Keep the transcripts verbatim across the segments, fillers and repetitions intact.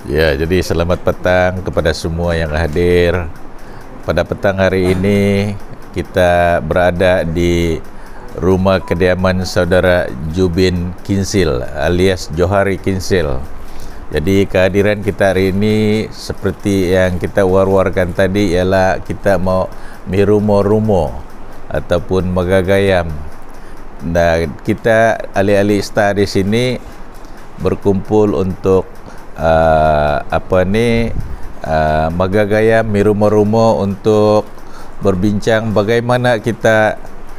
Ya, jadi selamat petang kepada semua yang hadir. Pada petang hari ini kita berada di rumah kediaman saudara Jubin Kinsil alias Johari Kinsil. Jadi kehadiran kita hari ini seperti yang kita war-warkan tadi ialah kita mau mirumo-rumo ataupun megagayam. Dan kita ahli-ahli star di sini berkumpul untuk uh, apa ni uh, megagayam mirumo-rumo untuk berbincang bagaimana kita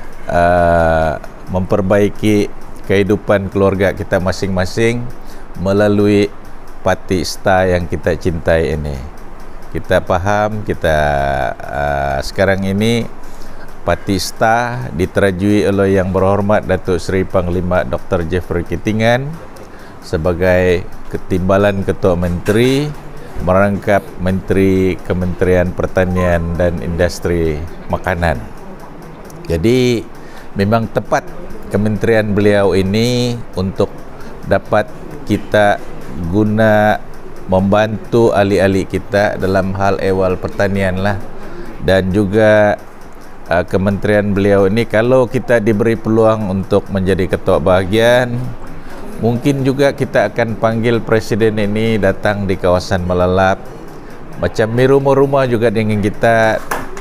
uh, memperbaiki kehidupan keluarga kita masing-masing melalui parti star yang kita cintai ini. Kita faham kita uh, sekarang ini Parti Star diterajui oleh Yang Berhormat Datuk Seri Panglima Doktor Jeffrey Kitingan sebagai Ketimbalan Ketua Menteri merangkap Menteri Kementerian Pertanian dan Industri Makanan. Jadi memang tepat kementerian beliau ini untuk dapat kita guna membantu ahli-ahli kita dalam hal ehwal pertanian lah. Dan juga Uh, kementerian beliau ini kalau kita diberi peluang untuk menjadi ketua bahagian, mungkin juga kita akan panggil presiden ini datang di kawasan Melalap macam di rumah-rumah juga dengan kita,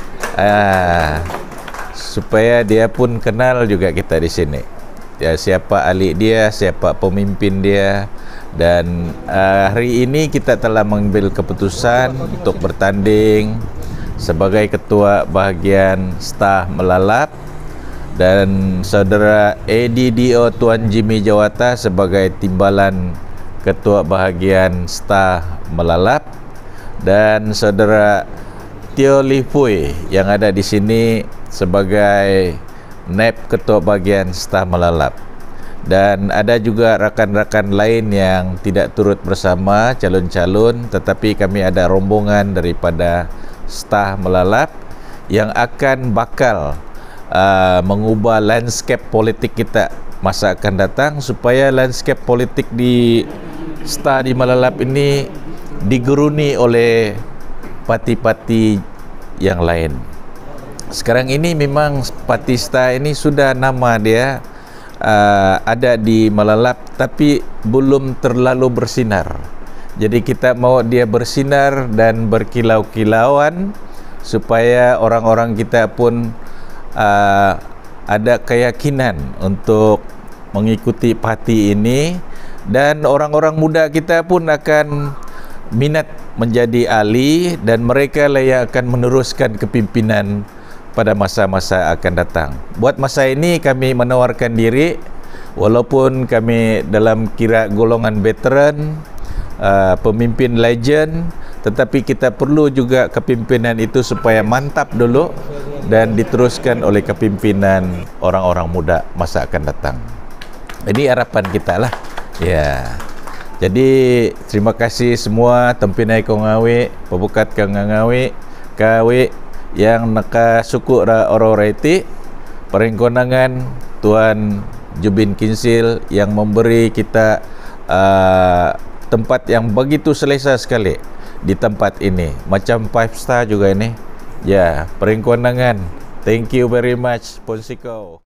uh, supaya dia pun kenal juga kita di sini ya, siapa ahli dia, siapa pemimpin dia. Dan uh, hari ini kita telah mengambil keputusan untuk bertanding sebagai ketua bahagian Star Melalap dan saudara A D D O Tuan Jimmy Jawata sebagai timbalan ketua bahagian Star Melalap dan saudara Teo Lifui yang ada di sini sebagai naib ketua bahagian Star Melalap. Dan ada juga rakan-rakan lain yang tidak turut bersama calon-calon, tetapi kami ada rombongan daripada Star Melalap yang akan bakal uh, mengubah landscape politik kita masa akan datang supaya landscape politik di Star di Melalap ini digeruni oleh parti-parti yang lain. Sekarang ini memang parti Star ini sudah nama dia uh, ada di Melalap tapi belum terlalu bersinar. Jadi kita mau dia bersinar dan berkilau-kilauan supaya orang-orang kita pun uh, ada keyakinan untuk mengikuti parti ini, dan orang-orang muda kita pun akan minat menjadi ahli dan mereka lah yang akan meneruskan kepimpinan pada masa-masa akan datang. Buat masa ini kami menawarkan diri walaupun kami dalam kira golongan veteran, Uh, pemimpin legend, tetapi kita perlu juga kepimpinan itu supaya mantap dulu dan diteruskan oleh kepimpinan orang-orang muda masa akan datang. Ini harapan kita lah ya. Jadi terima kasih semua tempinai ko ngawi, pabukat ka ngawi kawi yang naka suku ra ororeti peringkonangan Tuan Jubin Kinsil yang memberi kita uh, tempat yang begitu selesa sekali di tempat ini, macam five star juga ini ya, peringkonangan. Thank you very much Ponsiko.